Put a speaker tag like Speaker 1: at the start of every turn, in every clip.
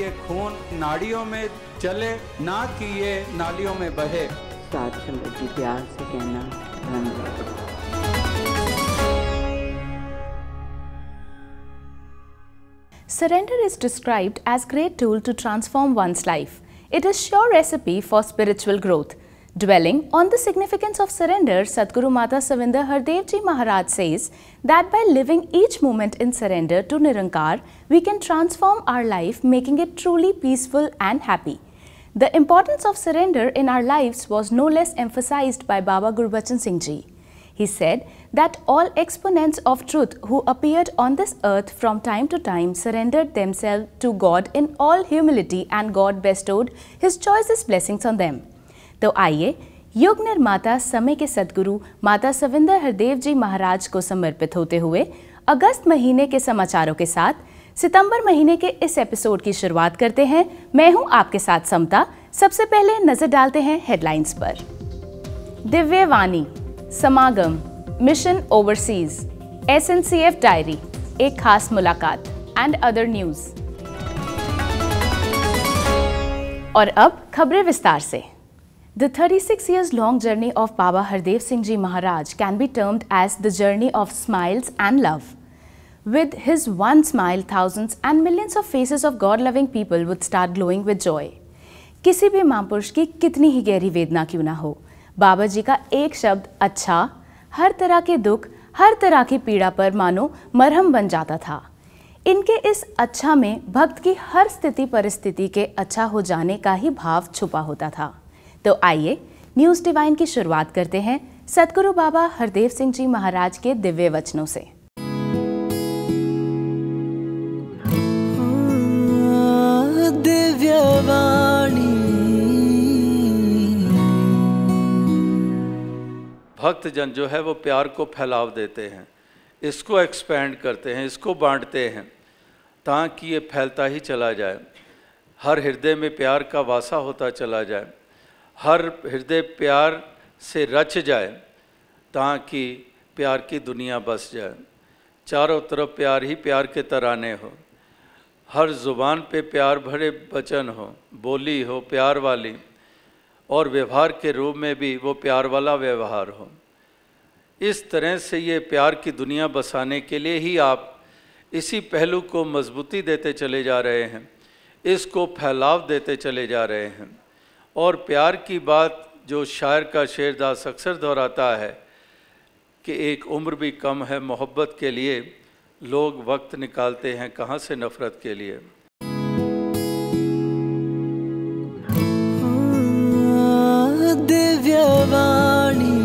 Speaker 1: ये खून नाड़ियों में चले, ना कि ये नालियों में बहे।
Speaker 2: साथ जी प्यार से कहना धन्यवाद।
Speaker 3: Surrender is described as great tool to transform one's life. It is sure recipe for spiritual growth. Dwelling on the significance of surrender, Sadguru Mata Savinder Hardev Ji Maharaj says that by living each moment in surrender to Nirankar, we can transform our life, making it truly peaceful and happy. The importance of surrender in our lives was no less emphasized by Baba Gurbachan Singh Ji. He said that all exponents of truth who appeared on this earth from time to time surrendered themselves to God in all humility, and God bestowed His choicest blessings on them. तो आइए युग निर्माता समय के सद्गुरु माता सविंदर हरदेव जी महाराज को समर्पित होते हुए अगस्त महीने के समाचारों के साथ सितंबर महीने के इस एपिसोड की शुरुआत करते हैं। मैं हूं आपके साथ समता। सबसे पहले नजर डालते हैं हेडलाइंस पर। दिव्य वाणी, समागम, मिशन ओवरसीज, SNCF डायरी, एक खास मुलाकात एंड अदर न्यूज। और अब खबरें विस्तार से। The 36 years long journey of Baba Hardev Singh Ji Maharaj can be termed as the journey of smiles and love. With his one smile, thousands and millions of faces of God-loving people would start glowing with joy. किसी भी महापुरुष की कितनी ही गहरी वेदना क्यों ना हो, बाबा जी का एक शब्द अच्छा हर तरह के दुख, हर तरह की पीड़ा पर मानो मरहम बन जाता था। इनके इस अच्छा में भक्त की हर स्थिति परिस्थिति के अच्छा हो जाने का ही भाव छुपा होता था। तो आइए न्यूज़ डिवाइन की शुरुआत करते हैं सद्गुरु बाबा हरदेव सिंह जी महाराज के दिव्य वचनों से।
Speaker 4: दिव्य वाणी।
Speaker 1: भक्तजन जो है वो प्यार को फैलाव देते हैं, इसको एक्सपेंड करते हैं, इसको बांटते हैं ताकि ये फैलता ही चला जाए, हर हृदय में प्यार का वासा होता चला जाए, हर हृदय प्यार से रच जाए ताकि प्यार की दुनिया बस जाए। चारों तरफ प्यार ही प्यार के तराने हो, हर ज़ुबान पे प्यार भरे वचन हो, बोली हो प्यार वाली, और व्यवहार के रूप में भी वो प्यार वाला व्यवहार हो। इस तरह से ये प्यार की दुनिया बसाने के लिए ही आप इसी पहलू को मजबूती देते चले जा रहे हैं, इसको फैलाव देते चले जा रहे हैं। और प्यार की बात जो शायर का शेरदास अक्सर दोहराता है कि एक उम्र भी कम है मोहब्बत के लिए, लोग वक्त निकालते हैं कहाँ से नफ़रत के लिए।
Speaker 4: दिव्य वाणी।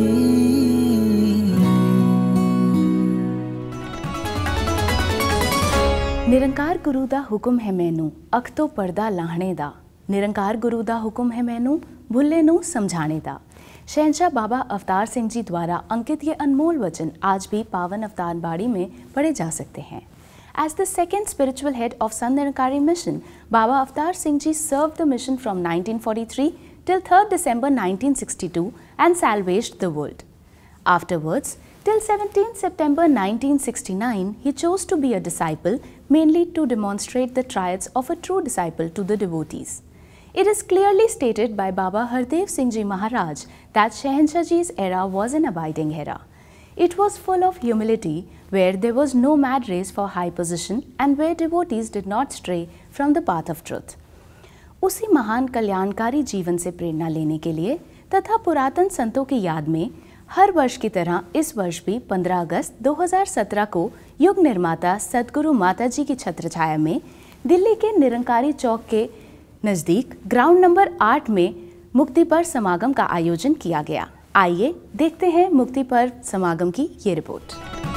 Speaker 3: निरंकार गुरु दा हुक्म है मैनू, अख तो पर्दा लाहने दा। निरंकार गुरु दा हुक्म है मैनू, भुल्ले नू समझाने दा। शहंशाह बाबा अवतार सिंह जी द्वारा अंकित ये अनमोल वचन आज भी पावन अवतार बाड़ी में पढ़े जा सकते हैं। As the second spiritual head of Sant Nirankari mission, Baba Avatar Singh Ji served the mission from 1943 till 3rd December 1962 and salvaged the world. Afterwards, till 17 September 1969, he chose to be a disciple, mainly to demonstrate the triads of a true disciple to the devotees. It is clearly stated by Baba Hardev Singh Ji Maharaj that Shahanshah Ji's era was an abiding era. It was full of humility, where there was no mad race for high position and where devotees did not stray from the path of truth. उसी महान कल्याणकारी जीवन से प्रेरणा लेने के लिए तथा पुरातन संतों की याद में हर वर्ष की तरह इस वर्ष भी 15 अगस्त 2017 को युग निर्माता सद्गुरु माता जी की छत्रछाया में दिल्ली के निरंकारी चौक के नज़दीक ग्राउंड नंबर 8 में मुक्ति पर्व समागम का आयोजन किया गया। आइए देखते हैं मुक्ति पर्व समागम की ये रिपोर्ट।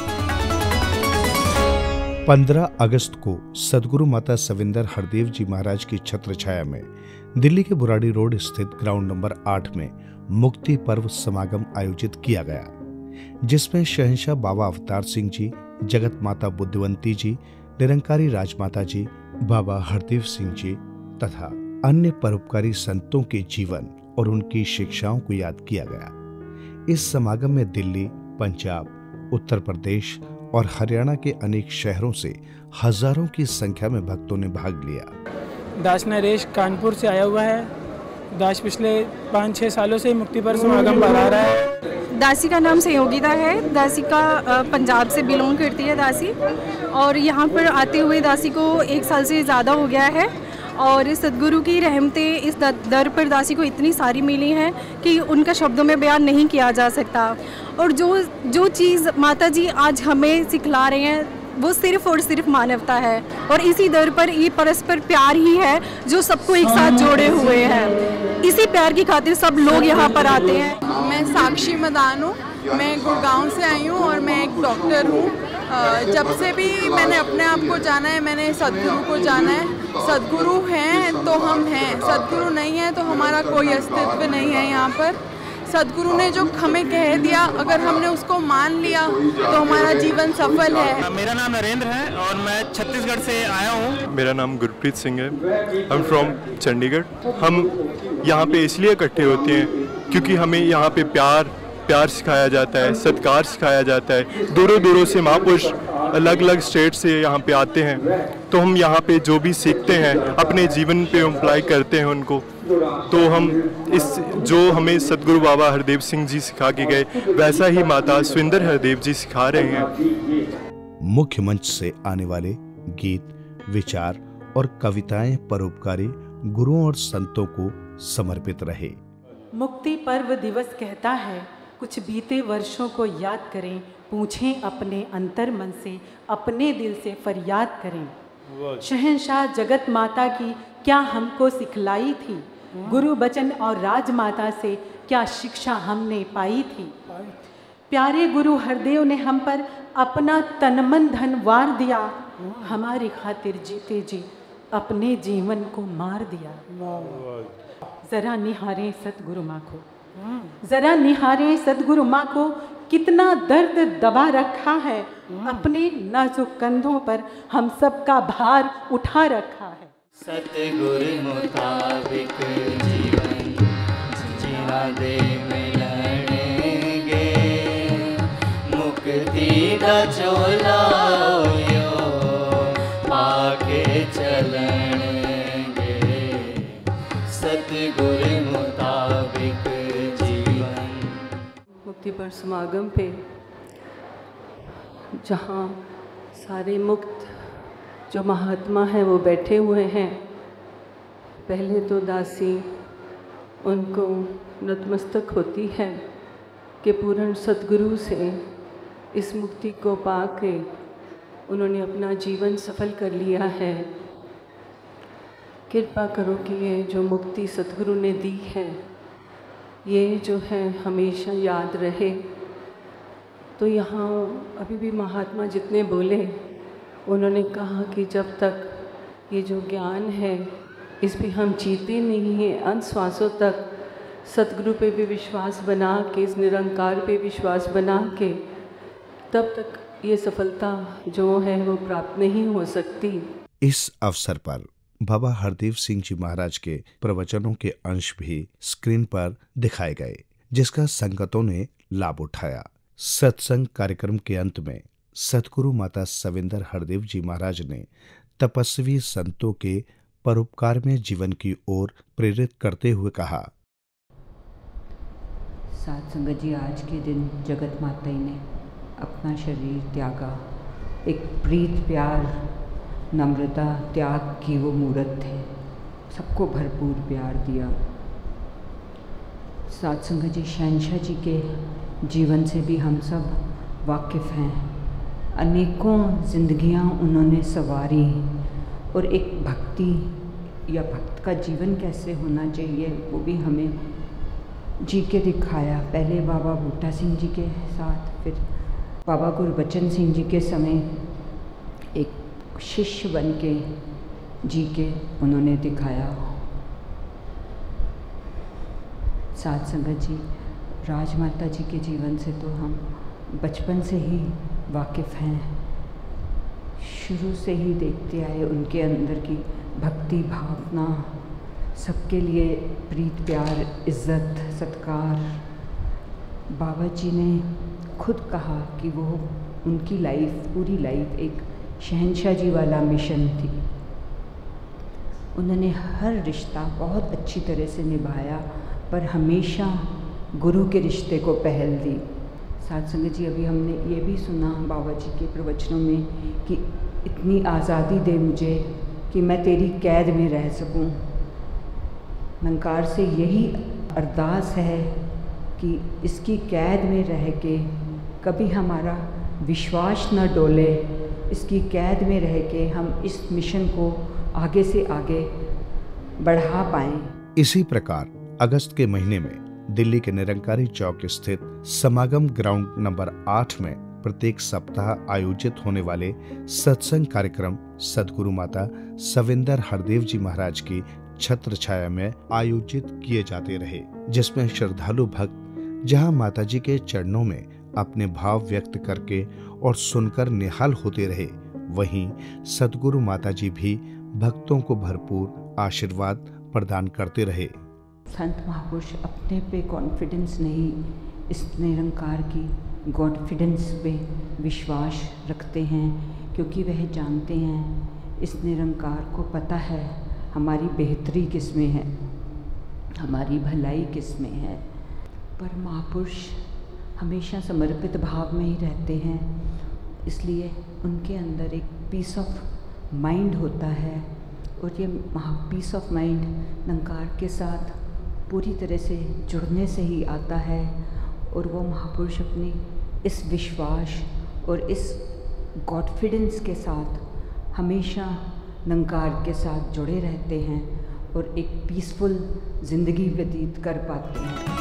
Speaker 5: 15 अगस्त को सद्गुरु माता सविंदर हरदेव जी महाराज की छत्रछाया में दिल्ली के बुराड़ी रोड स्थित ग्राउंड नंबर 8 में मुक्ति पर्व समागम आयोजित किया गया, जिसमें शहंशाह बाबा अवतार सिंह जी, जगत माता बुद्धिवंती जी, निरंकारी राजमाता जी, बाबा हरदेव सिंह जी तथा अन्य परोपकारी संतों के जीवन और उनकी शिक्षाओं को याद किया गया। इस समागम में दिल्ली, पंजाब, उत्तर प्रदेश और हरियाणा के अनेक शहरों से हजारों की संख्या में भक्तों ने भाग लिया।
Speaker 6: दास नरेश कानपुर से आया हुआ है। दास पिछले 5-6 सालों से मुक्ति पर समागम पर आ रहा है।
Speaker 7: दासी का नाम सहयोगिता है। दासी का पंजाब से बिलोंग करती है दासी, और यहाँ पर आते हुए दासी को 1 साल से ज़्यादा हो गया है। और सद्गुरु की रहमतें इस दर पर दासी को इतनी सारी मिली हैं कि उनका शब्दों में बयान नहीं किया जा सकता। और जो चीज़ माता जी आज हमें सिखला रहे हैं वो सिर्फ और सिर्फ मानवता है, और इसी दर पर ये परस्पर प्यार ही है जो सबको एक साथ जोड़े हुए हैं। इसी प्यार की खातिर सब लोग यहाँ पर आते हैं।
Speaker 8: मैं साक्षी मदान हूँ, मैं गुड़गांव से आई हूँ और मैं एक डॉक्टर हूँ। जब से भी मैंने अपने आप को जाना है, मैंने सद्गुरु को जाना है। सद्गुरु हैं तो हम हैं, सद्गुरु नहीं है तो हमारा कोई अस्तित्व नहीं है यहाँ पर। सद्गुरु ने जो हमें कह दिया, अगर हमने उसको मान लिया तो हमारा जीवन सफल है।
Speaker 6: मेरा नाम नरेंद्र है और मैं छत्तीसगढ़ से आया हूँ।
Speaker 9: मेरा नाम गुरप्रीत सिंह है। I am from Chandigarh. हम यहाँ पे इसलिए इकट्ठे होते हैं क्योंकि हमें यहाँ पे प्यार सिखाया जाता है, सत्कार सिखाया जाता है। दूरों दूरों से महापुरुष अलग अलग स्टेट से यहाँ पे आते हैं, तो हम यहाँ पे जो भी सीखते हैं अपने जीवन पे अप्लाई करते हैं उनको। तो हम जो हमें सद्गुरु बाबा हरदेव सिंह जी सिखा के गए, वैसा ही माता सुविंदर हरदेव जी सिखा रहे हैं।
Speaker 5: मुख्य मंच से आने वाले गीत, विचार और कविताएं परोपकारी गुरुओं और संतों को समर्पित रहे।
Speaker 10: मुक्ति पर्व दिवस कहता है, कुछ बीते वर्षों को याद करें, पूछें अपने अंतर मन से, अपने दिल से फरियाद करें। शहंशाह जगत माता की क्या हमको सिखलाई थी, गुरु बचन और राजमाता से क्या शिक्षा हमने पाई थी। प्यारे गुरु हरदेव ने हम पर अपना तन मन धन वार दिया, हमारी खातिर जीते जी अपने जीवन को मार दिया। जरा निहारें सतगुरु माँ को, जरा निहारें सतगुरु माँ को, कितना दर्द दबा रखा है, अपने नाजुक कंधों पर हम सब का भार उठा रखा है।
Speaker 4: सतगुरु मुताबिक जीवन जीना दे मिलणगे, मुक्ति दा चोला यो पाके चलणगे। सतगुरु मुताबिक जीवन।
Speaker 10: मुक्ति पर समागम पे जहाँ सारे मुक्त जो महात्मा हैं वो बैठे हुए हैं, पहले तो दासी उनको नतमस्तक होती है कि पूर्ण सद्गुरु से इस मुक्ति को पाके उन्होंने अपना जीवन सफल कर लिया है। कृपा करो कि ये जो मुक्ति सद्गुरु ने दी है ये जो है हमेशा याद रहे। तो यहाँ अभी भी महात्मा जितने बोले उन्होंने कहा कि जब तक ये जो ज्ञान है इस पे हम जीते नहीं हैं, अंत श्वासों तक सतगुरु पे भी विश्वास बना के, इस निरंकार पे विश्वास बना के, तब तक ये सफलता जो है वो प्राप्त नहीं हो सकती।
Speaker 5: इस अवसर पर बाबा हरदेव सिंह जी महाराज के प्रवचनों के अंश भी स्क्रीन पर दिखाए गए, जिसका संगतों ने लाभ उठाया। सत्संग कार्यक्रम के अंत में सतगुरु माता सविंदर हरदेव जी महाराज ने तपस्वी संतों के परोपकार में जीवन की ओर प्रेरित करते हुए कहा,
Speaker 2: साथ संगत जी, आज के दिन जगत माता ने अपना शरीर त्यागा, एक प्रीत प्यार नम्रता त्याग की वो मूर्त थे, सबको भरपूर प्यार दिया। साथ संगत जी, शहंशाह जी के जीवन से भी हम सब वाकिफ़ हैं। अनेकों जिंदगियां उन्होंने संवारी और एक भक्ति या भक्त का जीवन कैसे होना चाहिए वो भी हमें जी के दिखाया। पहले बाबा बूटा सिंह जी के साथ, फिर बाबा गुरबचन सिंह जी के समय एक शिष्य बन के जी के उन्होंने दिखाया। साथ संगत जी, राजमाता जी के जीवन से तो हम बचपन से ही वाकिफ़ हैं, शुरू से ही देखते आए उनके अंदर की भक्ति भावना, सबके लिए प्रीत प्यार इज़्ज़त सत्कार। बाबा जी ने खुद कहा कि वो उनकी लाइफ, पूरी लाइफ एक शहंशाह जी वाला मिशन थी। उन्होंने हर रिश्ता बहुत अच्छी तरह से निभाया, पर हमेशा गुरु के रिश्ते को पहल दी। साथ संगत जी, अभी हमने ये भी सुना बाबा जी के प्रवचनों में कि इतनी आज़ादी दे मुझे कि मैं तेरी कैद में रह सकूं। निरंकार से यही अरदास है कि इसकी कैद में रह के कभी हमारा विश्वास न डोले, इसकी कैद में रह के हम इस मिशन को आगे से आगे बढ़ा पाएं।
Speaker 5: इसी प्रकार अगस्त के महीने में दिल्ली के निरंकारी चौक स्थित समागम ग्राउंड नंबर 8 में प्रत्येक सप्ताह आयोजित होने वाले सत्संग कार्यक्रम सदगुरु माता सविंदर हरदेव जी महाराज की छत्र छाया में आयोजित किए जाते रहे, जिसमें श्रद्धालु भक्त जहां माता जी के चरणों में अपने भाव व्यक्त करके और सुनकर निहाल होते रहे, वहीं सदगुरु माता जी भी भक्तों को भरपूर आशीर्वाद प्रदान करते रहे।
Speaker 2: संत महापुरुष अपने पे कॉन्फिडेंस नहीं, इस निरंकार की गॉडफिडेंस पे विश्वास रखते हैं, क्योंकि वह जानते हैं इस निरंकार को पता है हमारी बेहतरी किस में है, हमारी भलाई किस में है। पर महापुरुष हमेशा समर्पित भाव में ही रहते हैं, इसलिए उनके अंदर एक पीस ऑफ माइंड होता है, और ये पीस ऑफ माइंड निरंकार के साथ पूरी तरह से जुड़ने से ही आता है। और वो महापुरुष अपनी इस विश्वास और इस कॉन्फिडेंस के साथ हमेशा निरंकार के साथ जुड़े रहते हैं और एक पीसफुल ज़िंदगी व्यतीत कर पाते हैं।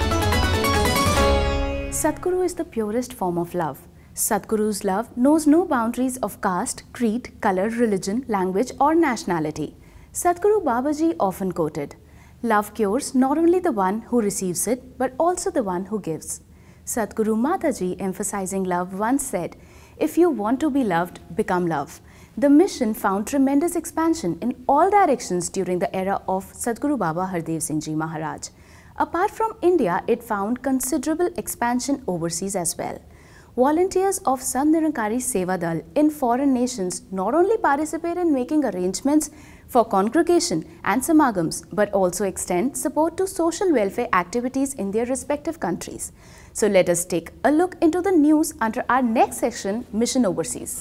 Speaker 3: Sadguru is the purest form of love. Sadguru's love knows no boundaries of caste, creed, color, religion, language or nationality. Sadguru Babaji often quoted, "Love cures not only the one who receives it, but also the one who gives." Sadguru Mataji, emphasizing love, once said, "If you want to be loved, become love." The mission found tremendous expansion in all directions during the era of Sadguru Baba Hardev Singh Ji Maharaj. Apart from India, it found considerable expansion overseas as well. Volunteers of Sant Nirankari Seva Dal in foreign nations not only participate in making arrangements for congregation and samagams, but also extend support to social welfare activities in their respective countries. So let us take a look into the news under our next section, Mission Overseas.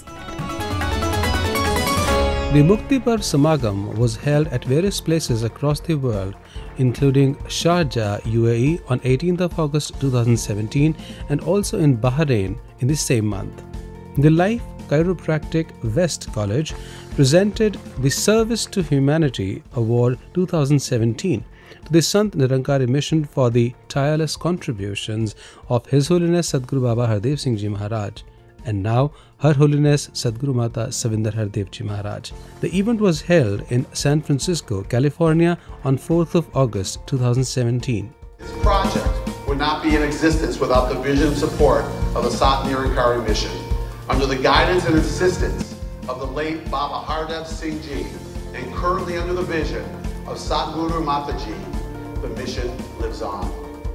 Speaker 11: The Mukti Parv Samagam was held at various places across the world, including Sharjah, UAE on 18th of August 2017 and also in Bahrain in the same month. The Life Chiropractic West College presented the Service to Humanity Award 2017 to the Sant Nirankari Mission for the tireless contributions of His Holiness Sadguru Baba Hardev Singh Ji Maharaj and now Her Holiness Sadguru Mata Savinder Hardev Ji Maharaj. The event was held in San Francisco, California on 4th of August 2017.
Speaker 12: This project would not be in existence without the vision and support of the Sant Nirankari mission. Under the guidance and assistance of the late Baba Hardev Singh Ji and currently under the vision of Sadguru Mataji, the mission lives on.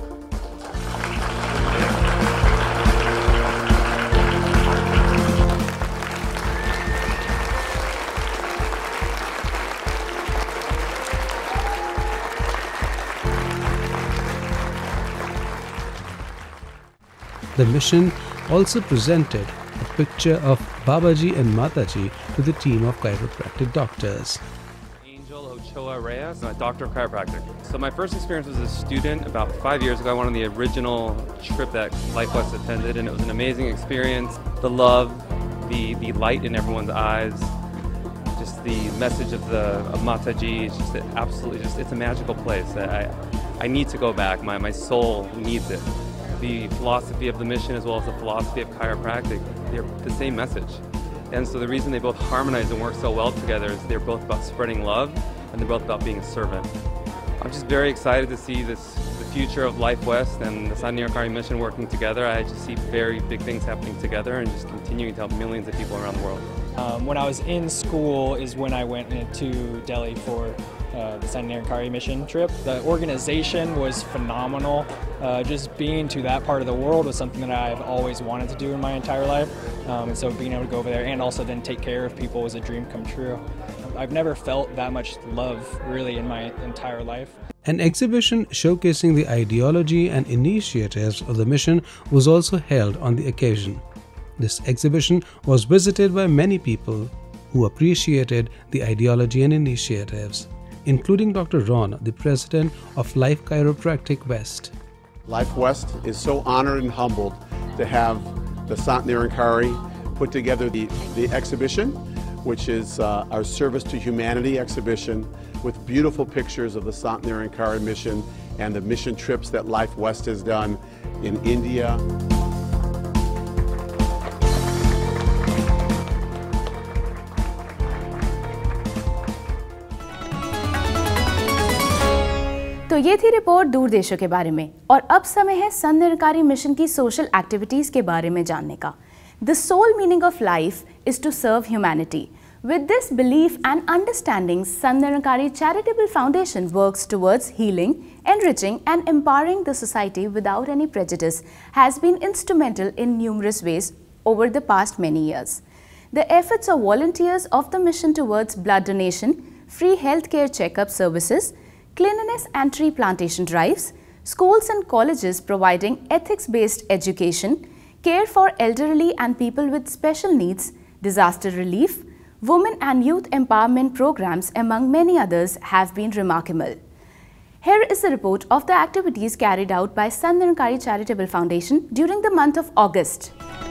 Speaker 11: The mission also presented a picture of Babaji and Mataji to the team of chiropractic doctors.
Speaker 13: Angel Ochoa Reyes, I'm a doctor of chiropractic. So my first experience was as a student about 5 years ago. I went on the original trip that Life West attended, and it was an amazing experience. The love, the light in everyone's eyes, just the message of Mataji, it's just absolutely it's a magical place. I need to go back. My soul needs it. The philosophy of the mission as well as the philosophy of chiropractic, they're the same message. And so the reason they both harmonize and work so well together is they're both about spreading love and they're both about being a servant. I'm just very excited to see the future of Life West and the Sant Nirankari mission working together. I just see very big things happening together and just continuing to help millions of people around the world.
Speaker 14: When I was in school is when I went into Delhi for the Sant Nirankari mission trip. The organization was phenomenal. Just being to that part of the world was something that I've always wanted to do in my entire life. And so being able to go over there and also then take care of people was a dream come true. I've never felt that much love really in my entire life.
Speaker 11: An exhibition showcasing the ideology and initiatives of the mission was also held on the occasion. This exhibition was visited by many people who appreciated the ideology and initiatives, including Dr. Ron, the president of Life Chiropractic West.
Speaker 12: Life West is so honored and humbled to have the Sant Nirankari put together the exhibition, which is our Service to Humanity exhibition with beautiful pictures of the Sant Nirankari mission and the mission trips that Life West has done in India.
Speaker 3: तो ये थी report दूर देशों के बारे में, और अब समय है संत निरंकारी मिशन की सोशल एक्टिविटीज़ के बारे में जानने का। The sole meaning of life is to serve humanity. With this belief and understanding, Sant Nirankari Charitable Foundation works towards healing, enriching and empowering the society without any prejudice, has been instrumental in numerous ways over the past many years. The efforts of volunteers of the mission towards blood donation, free healthcare checkup services, cleanliness and tree plantation drives, schools and colleges providing ethics-based education, care for elderly and people with special needs, disaster relief, women and youth empowerment programs, among many others, have been remarkable. Here is a report of the activities carried out by Sant Nirankari Charitable Foundation during the month of August.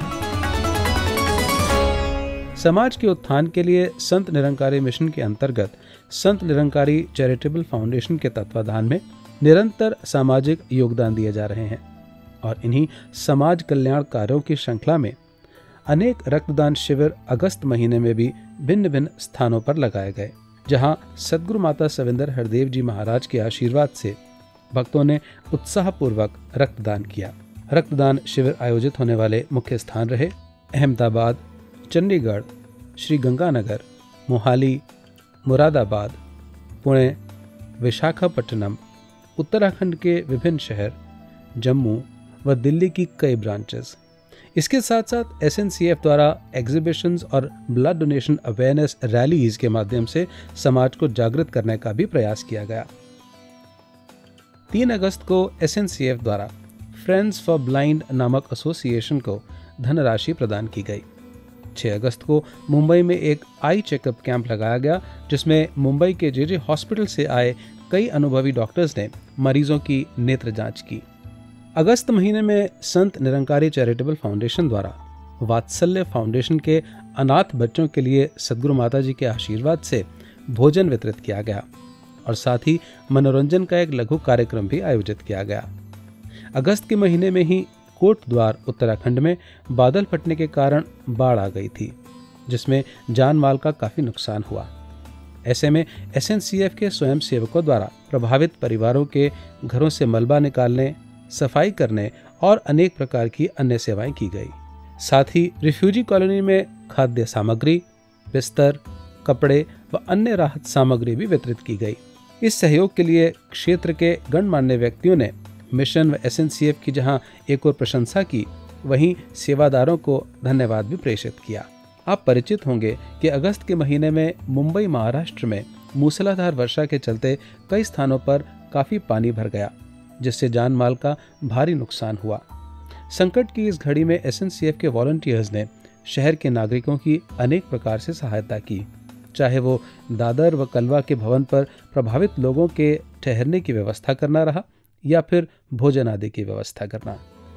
Speaker 11: समाज के उत्थान के लिए संत Nirankari mission के अंतर्गत Sant Nirankari charitable foundation के तत्वाधान में निरंतर सामाजिक योगदान दिए जा रहे हैं, और इन्हीं समाज कल्याण कार्यों की श्रृंखला में अनेक रक्तदान शिविर अगस्त महीने में भी भिन्न भिन्न स्थानों पर लगाए गए, जहां सद्गुरु माता सविंदर हरदेव जी महाराज के आशीर्वाद से भक्तों ने उत्साहपूर्वक रक्तदान किया। रक्तदान शिविर आयोजित होने वाले मुख्य स्थान रहे अहमदाबाद, चंडीगढ़, श्री गंगानगर, मोहाली, मुरादाबाद, पुणे, विशाखापट्टनम, उत्तराखंड के विभिन्न शहर, जम्मू व दिल्ली की कई ब्रांचेस। इसके साथ साथ SNCF द्वारा एग्जीबिशंस और ब्लड डोनेशन अवेयरनेस रैलीज के माध्यम से समाज को जागृत करने का भी प्रयास किया गया। 3 अगस्त को SNCF द्वारा फ्रेंड्स फॉर ब्लाइंड नामक एसोसिएशन को धनराशि प्रदान की गई। 6 अगस्त को मुंबई में एक आई चेकअप कैंप लगाया गया, जिसमें मुंबई के JJ हॉस्पिटल से आए कई अनुभवी डॉक्टर्स ने मरीजों की नेत्र जांच की। अगस्त महीने में संत निरंकारी चैरिटेबल फाउंडेशन द्वारा वात्सल्य फाउंडेशन के अनाथ बच्चों के लिए सद्गुरु माता जी के आशीर्वाद से भोजन वितरित किया गया, और साथ ही मनोरंजन का एक लघु कार्यक्रम भी आयोजित किया गया। अगस्त के महीने में ही कोटद्वार उत्तराखंड में बादल फटने के कारण बाढ़ आ गई थी, जिसमें जान माल का काफी नुकसान हुआ। ऐसे में SNCF के स्वयं सेवकों द्वारा प्रभावित परिवारों के घरों से मलबा निकालने, सफाई करने और अनेक प्रकार की अन्य सेवाएं की गई। साथ ही रिफ्यूजी कॉलोनी में खाद्य सामग्री, बिस्तर, कपड़े व अन्य राहत सामग्री भी वितरित की गई। इस सहयोग के लिए क्षेत्र के गणमान्य व्यक्तियों ने मिशन व SNCF की जहां एक और प्रशंसा की, वहीं सेवादारों को धन्यवाद भी प्रेषित किया। आप परिचित होंगे कि अगस्त के महीने में मुंबई महाराष्ट्र में मूसलाधार वर्षा के चलते कई स्थानों पर काफी पानी भर गया, जिससे जान माल का भारी नुकसान हुआ। संकट की इस घड़ी में SNCF के वॉलंटियर्स ने शहर के नागरिकों की अनेक प्रकार से सहायता की, चाहे वो दादर व कलवा के भवन पर प्रभावित लोगों के ठहरने की व्यवस्था करना रहा या फिर भोजन आदि की व्यवस्था करना।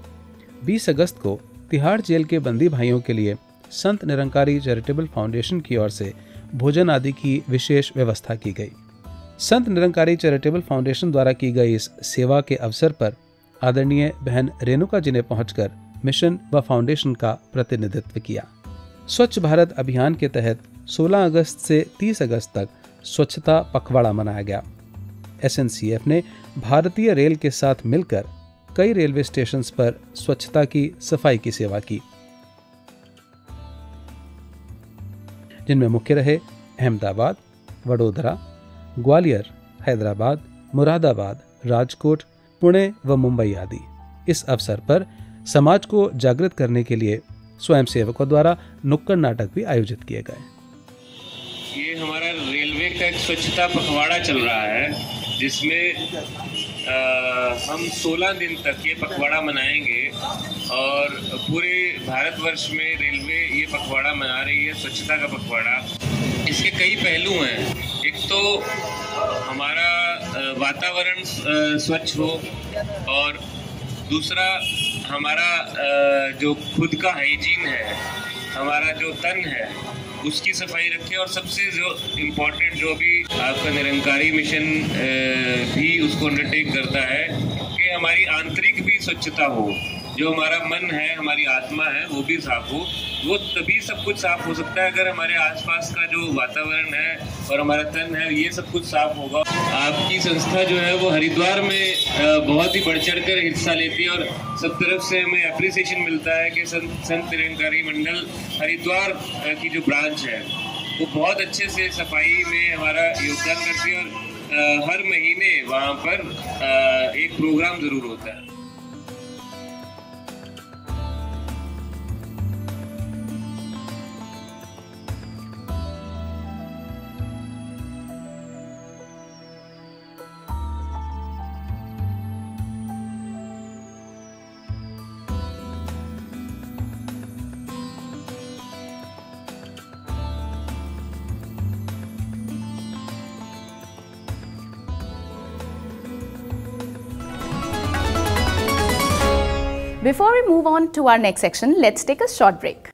Speaker 11: 20 अगस्त को तिहाड़ जेल के बंदी भाइयों के लिए संत निरंकारी चैरिटेबल फाउंडेशन की ओर से भोजन आदि की विशेष व्यवस्था की गई। संत निरंकारी चैरिटेबल फाउंडेशन द्वारा की गई इस सेवा के अवसर पर आदरणीय बहन रेणुका जी ने पहुंचकर मिशन व फाउंडेशन का प्रतिनिधित्व किया। स्वच्छ भारत अभियान के तहत 16 अगस्त से 30 अगस्त तक स्वच्छता पखवाड़ा मनाया गया। SNCF ने भारतीय रेल के साथ मिलकर कई रेलवे स्टेशन पर स्वच्छता की सफाई की सेवा की, जिनमें मुख्य रहे अहमदाबाद, वडोदरा, ग्वालियर, हैदराबाद, मुरादाबाद, राजकोट, पुणे व मुंबई आदि। इस अवसर पर समाज को जागृत करने के लिए स्वयंसेवकों द्वारा नुक्कड़ नाटक भी आयोजित किए गए।
Speaker 15: ये हमारा रेल का एक स्वच्छता पखवाड़ा चल रहा है, जिसमें हम 16 दिन तक ये पखवाड़ा मनाएंगे और पूरे भारतवर्ष में रेलवे ये पखवाड़ा मना रही है, स्वच्छता का पखवाड़ा। इसके कई पहलू हैं। एक तो हमारा वातावरण स्वच्छ हो, और दूसरा हमारा जो खुद का हाइजीन है, हमारा जो तन है उसकी सफाई रखें, और सबसे जो इम्पोर्टेंट जो भी आपका निरंकारी मिशन भी उसको अंडरटेक करता है कि हमारी आंतरिक भी स्वच्छता हो, जो हमारा मन है, हमारी आत्मा है, वो भी साफ हो। वो तभी सब कुछ साफ हो सकता है अगर हमारे आसपास का जो वातावरण है और हमारा तन है, ये सब कुछ साफ होगा। आपकी संस्था जो है वो हरिद्वार में बहुत ही बढ़ चढ़ कर हिस्सा लेती है, और सब तरफ से हमें अप्रिसिएशन मिलता है कि संत निरंकारी मंडल हरिद्वार की जो ब्रांच है वो बहुत अच्छे से सफाई में हमारा योगदान करती है, और हर महीने वहाँ पर एक प्रोग्राम ज़रूर होता है।
Speaker 3: Before we move on to our next section, let's take a short break.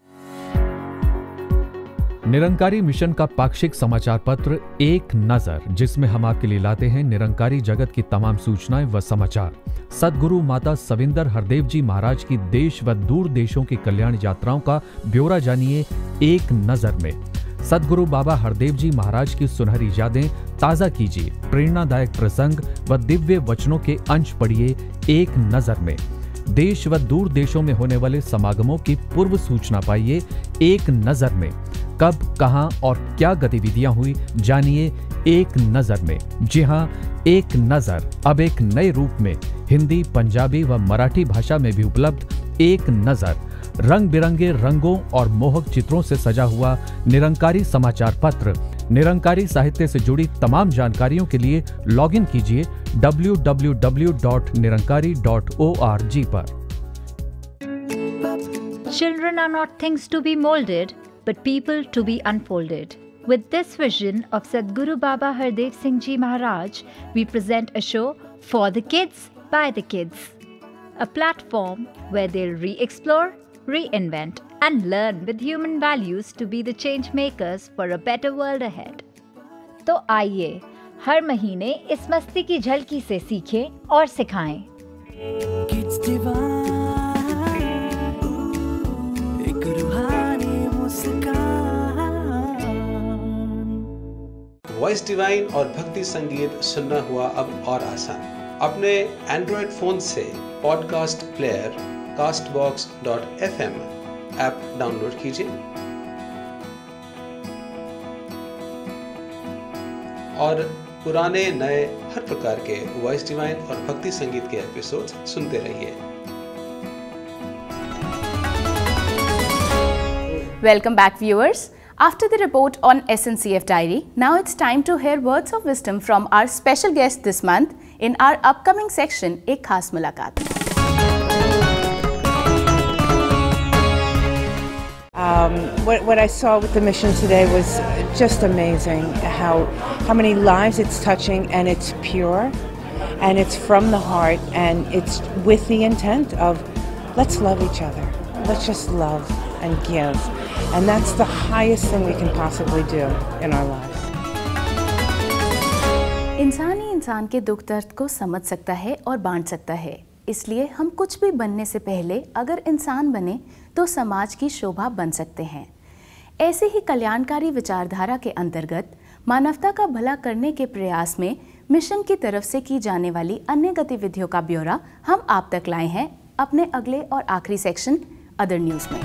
Speaker 16: Nirankari Mission का पाक्षिक समाचार पत्र एक नजर, जिसमें हम आपके लिए लाते हैं निरंकारी जगत की तमाम सूचनाएं व समाचार। सद्गुरु माता सविंदर हरदेव जी महाराज की देश व दूर देशों की कल्याण यात्राओं का ब्यौरा जानिए एक नजर में। सद्गुरु बाबा हरदेव जी महाराज की सुनहरी यादें ताजा कीजिए, प्रेरणादायक प्रसंग व दिव्य वचनों के अंश पढ़िए एक नजर में। देश व दूर देशों में होने वाले समागमों की पूर्व सूचना पाइए एक नजर में। कब, कहां और क्या गतिविधियां हुई जानिए एक नजर में। जी हां, एक नजर अब एक नए रूप में हिंदी, पंजाबी व मराठी भाषा में भी उपलब्ध। एक नजर रंग बिरंगे रंगों और मोहक चित्रों से सजा हुआ निरंकारी समाचार पत्र। निरंकारी साहित्य से जुड़ी तमाम जानकारियों के लिए लॉगिन कीजिए www.nirankari.org पर।
Speaker 17: Children are not things to be molded, but people to be unfolded. With this vision of Sadguru Baba Hardev Singh Ji Maharaj, we present a show for the kids, by the kids. A platform where they'll re-explore, reinvent and learn with human values to be the change makers for a better world ahead. तो आइए हर महीने इस मस्ती की झलकी से सीखें और सिखाएं।
Speaker 18: एक रूहानी मुस्कान। वॉइस डिवाइन और भक्ति संगीत सुनना हुआ अब और आसान। अपने एंड्रॉयड फोन से podcast player castbox.fm app download कीजिए और पुराने नए हर प्रकार के वॉइस डिवाइन और भक्ति संगीत के एपिसोड्स सुनते रहिए।
Speaker 3: Welcome back, viewers. After the report on SNCF Diary, now it's time to hear words of wisdom from our special guest this month in our upcoming section, एक खास मुलाकात।
Speaker 19: What I saw with the mission today was just amazing. How many lives it's touching, and it's pure, and it's from the heart, and it's with the intent of let's love each other. Let's just love and give, and that's the highest thing we can possibly do in our lives.
Speaker 3: इंसान ही इंसान के दुख दर्द को समझ सकता है और बांट सकता है। इसलिए हम कुछ भी बनने से पहले अगर इंसान बने तो समाज की शोभा बन सकते हैं। ऐसे ही कल्याणकारी विचारधारा के अंतर्गत मानवता का भला करने के प्रयास में मिशन की तरफ से की जाने वाली अन्य गतिविधियों का ब्यौरा हम आप तक लाए हैं अपने अगले और आखिरी सेक्शन अदर न्यूज में।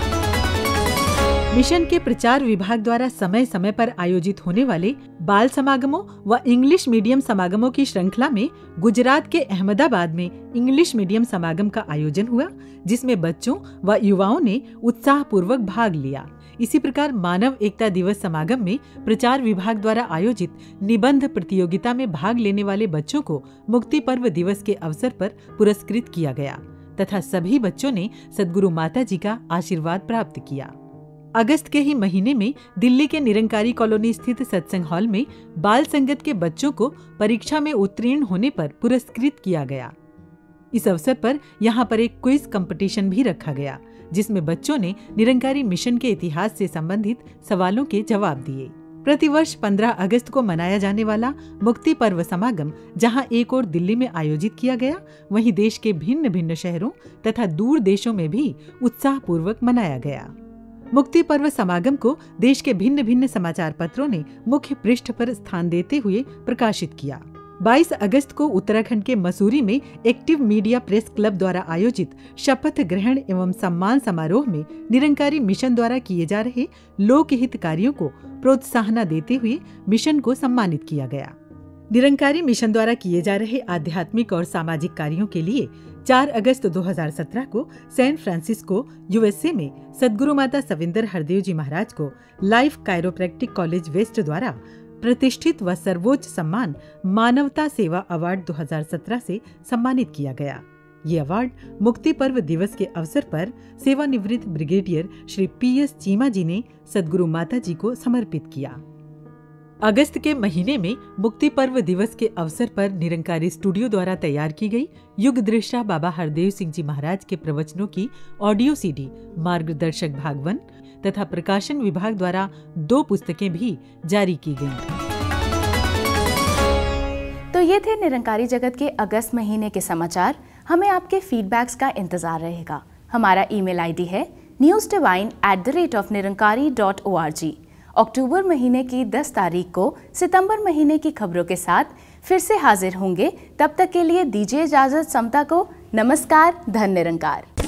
Speaker 20: मिशन के प्रचार विभाग द्वारा समय समय पर आयोजित होने वाले बाल समागमों व इंग्लिश मीडियम समागमों की श्रृंखला में गुजरात के अहमदाबाद में इंग्लिश मीडियम समागम का आयोजन हुआ, जिसमें बच्चों व युवाओं ने उत्साहपूर्वक भाग लिया। इसी प्रकार मानव एकता दिवस समागम में प्रचार विभाग द्वारा आयोजित निबंध प्रतियोगिता में भाग लेने वाले बच्चों को मुक्ति पर्व दिवस के अवसर पर पुरस्कृत किया गया तथा सभी बच्चों ने सद्गुरु माता जी का आशीर्वाद प्राप्त किया। अगस्त के ही महीने में दिल्ली के निरंकारी कॉलोनी स्थित सत्संग हॉल में बाल संगत के बच्चों को परीक्षा में उत्तीर्ण होने पर पुरस्कृत किया गया। इस अवसर पर यहाँ पर एक क्विज कंपटीशन भी रखा गया, जिसमें बच्चों ने निरंकारी मिशन के इतिहास से संबंधित सवालों के जवाब दिए। प्रतिवर्ष 15 अगस्त को मनाया जाने वाला मुक्ति पर्व समागम जहां एक ओर दिल्ली में आयोजित किया गया, वहीं देश के भिन्न भिन्न शहरों तथा दूर देशों में भी उत्साहपूर्वक मनाया गया। मुक्ति पर्व समागम को देश के भिन्न भिन्न समाचार पत्रों ने मुख्य पृष्ठ पर स्थान देते हुए प्रकाशित किया। 22 अगस्त को उत्तराखंड के मसूरी में एक्टिव मीडिया प्रेस क्लब द्वारा आयोजित शपथ ग्रहण एवं सम्मान समारोह में निरंकारी मिशन द्वारा किए जा रहे लोकहित कार्यों को प्रोत्साहन देते हुए मिशन को सम्मानित किया गया। निरंकारी मिशन द्वारा किए जा रहे आध्यात्मिक और सामाजिक कार्यों के लिए 4 अगस्त 2017 को सैन फ्रांसिस्को यूएसए में सद्गुरु माता सविंदर हरदेव जी महाराज को लाइफ कायरोप्रैक्टिक कॉलेज वेस्ट द्वारा प्रतिष्ठित व सर्वोच्च सम्मान मानवता सेवा अवार्ड 2017 से सम्मानित किया गया। ये अवार्ड मुक्ति पर्व दिवस के अवसर पर सेवानिवृत्त ब्रिगेडियर श्री PS चीमा जी ने सद्गुरु माता जी को समर्पित किया। अगस्त के महीने में मुक्ति पर्व दिवस के अवसर पर निरंकारी स्टूडियो द्वारा तैयार की गई युग दृष्टा बाबा हरदेव सिंह जी महाराज के प्रवचनों की ऑडियो CD मार्गदर्शक भाग 1 तथा प्रकाशन विभाग द्वारा 2 पुस्तकें भी जारी की गईं।
Speaker 3: तो ये थे निरंकारी जगत के अगस्त महीने के समाचार। हमें आपके फीडबैक्स का इंतजार रहेगा। हमारा ईमेल आईडी है newsdivine@nirankari.org। अक्टूबर महीने की 10 तारीख को सितंबर महीने की खबरों के साथ फिर से हाजिर होंगे। तब तक के लिए दीजिए इजाजत समता को। नमस्कार, धन निरंकार।